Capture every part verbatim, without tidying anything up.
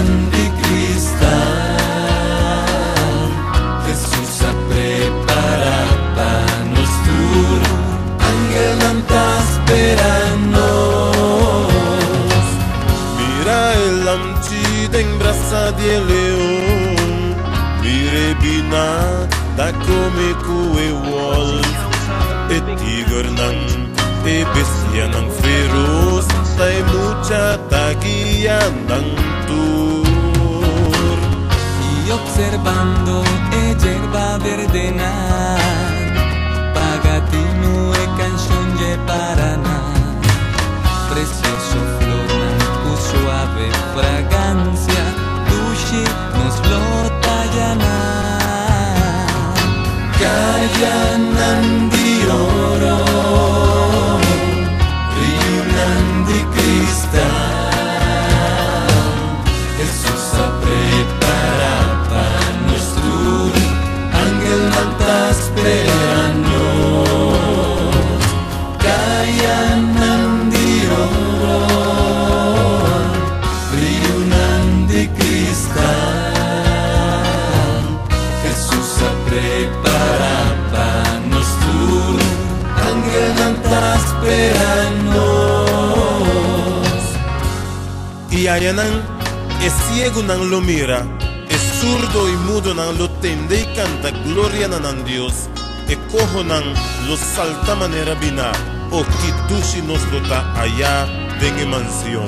de cristal. Jesús se prepara para nosotros, ángel está esperando-nos. Mira el amchi den brasa de león, mire bina da come kue wolf, e tigre nan e bestia nan feroz, tai mucha taguia nan tour. Y observando e yerba verde nan, pagatino e canción ye paraná, precioso flor nan cu suave fragancia, dushi nos lo tallanan. Callanan di oro, brillan de cristal. Jesús se prepara para nuestro, ángel está esperando. Callanan de oro, brillan de cristal. Jesús se prepara para nuestro, ángel está esperando. Y allá nan es ciego nan lo mira, es zurdo y mudo nan lo tende y canta gloria nan an Dios, e cojo nan lo salta manera bina, o kitushi nos lo ta allá de mansión.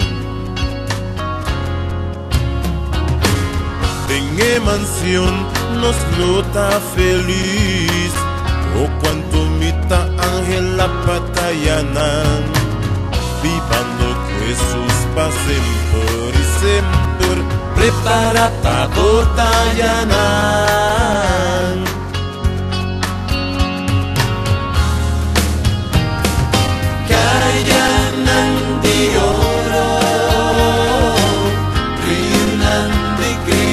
En mansión nos lota feliz, o cuanto mita ángel la patayanan, vivando Jesús pa sempre y sempre, prepara pa botayanan. Callanan de oro, brillan de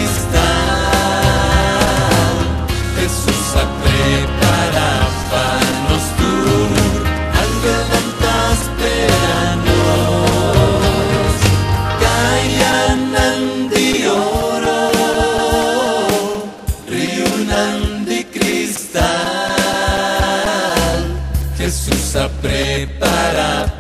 cristal. Jesús se prepara para nosotros, ángel está esperando-nos. Callanan de oro, brillan de cristal. Jesús se prepara